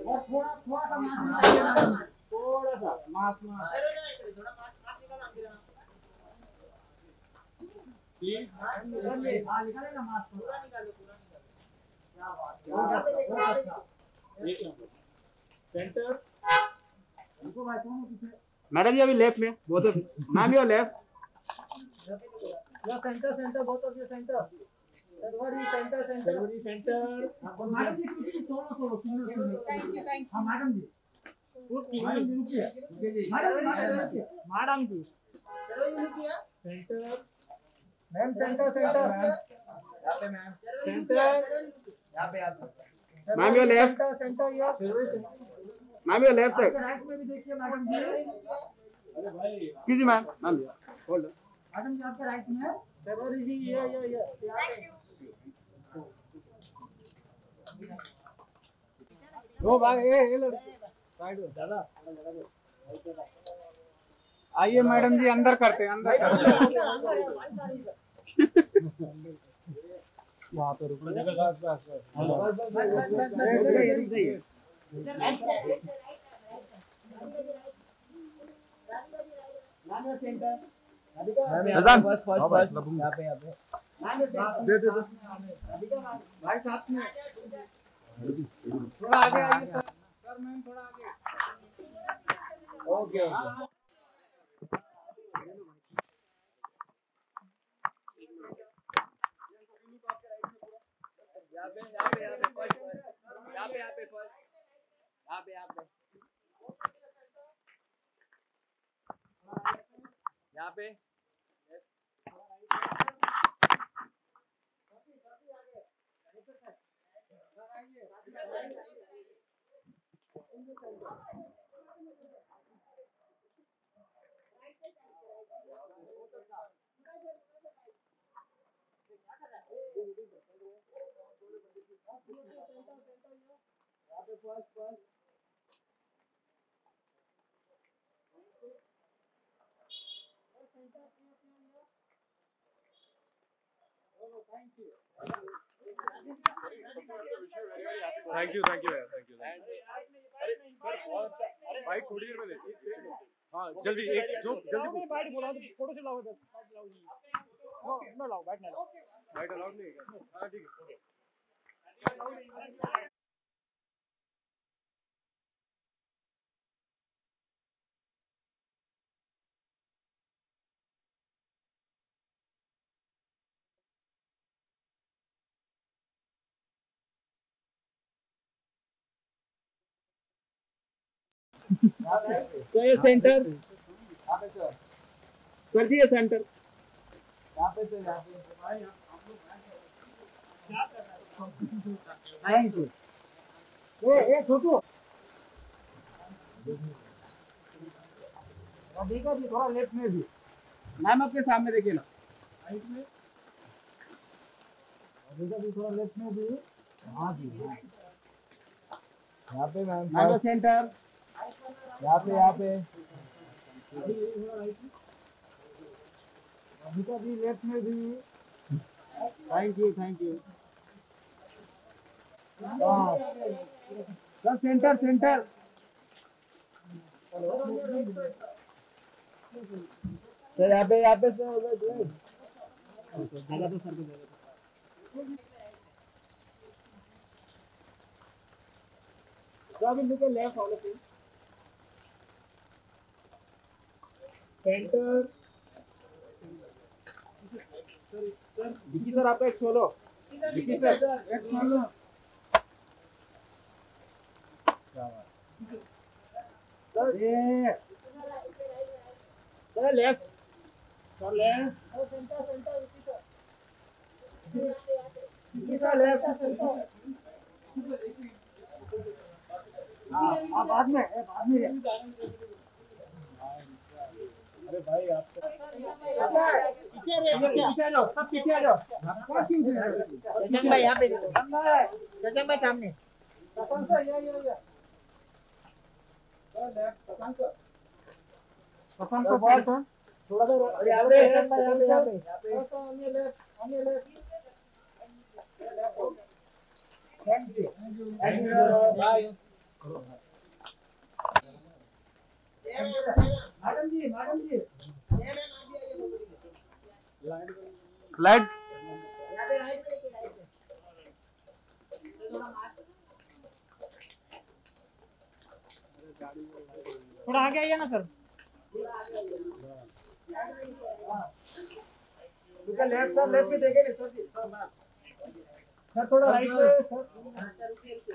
और थोड़ा थोड़ा सा मास्क, थोड़ा सा मास्क थोड़ा मास्क निकाल हम गिरा प्लीज। हां निकाले ना मास्क, पूरा निकालो पूरा निकालो। क्या बात है, एक नंबर सेंटर। इनको भाई कौन पीछे मैडम जी? अभी लेफ्ट में बोथ मैम, योर लेफ्ट या centre centre both of you centre सर्वरी सेंटर सेंटर सर्वरी सेंटर। मैडम जी कुछ सोलो थैंक यू हां मैडम जी मैडम जी रुकिए मैडम जी चलो ये रुकिए सेंटर मैम सेंटर सेंटर यहां पे मैम सेंटर यहां पे आप ma'am your left centre your ma'am your left side right में भी देखिए मैडम जी। अरे भाई किसी मैम मैम होल्ड मैडम जी आपके राइट में है सर्वरी जी ये थैंक यू। ओ भाई ए साइड हो दादा आइए मैडम जी अंदर करते हैं अंदर वहाँ पे रुकना जगह भाई साथ में थोड़ा आगे आइए सर मैम थोड़ा आगे ओके ओके। यहाँ पे थैंक यू भाई थोड़ी देर में देखिए। हाँ जल्दी एक जो जल्दी बाइट बोला तो फोटो से लाओ बस ना लाओ बाइट ना लाओ बाइट अलाउड नहीं है। हाँ ठीक है तो ये सेंटर सर जी ये सेंटर यहाँ पे सर यहाँ पे थैंक यू। ये छोटू देखा जी थोड़ा लेफ्ट में भी मैम आपके सामने देखिए ना राइट में देखा जी थोड़ा लेफ्ट में भी। हाँ जी यहाँ पे मैम सेंटर यहाँ पे अभिका जी लेफ्ट में भी। Thank you sir centre sir यहाँ पे सर जगह तो सर को जगह अभी look at left all of you centre sir Vicky sir आपका एक सोलो विकी सर एक सोलो सर ये sir left centre Vicky sir left हाँ बाद में अरे भाई आप पीछे आ जाओ सब पीछे आ जाओ। भाई यहाँ पे जजन भाई सामने थोड़ा थैंक यू मैडम जी लाइट थोड़ा आगे आइए ना सर। लेफ्ट सर, लेफ्ट में देखे नहीं सर जी। सर थोड़ा राइट पे सर।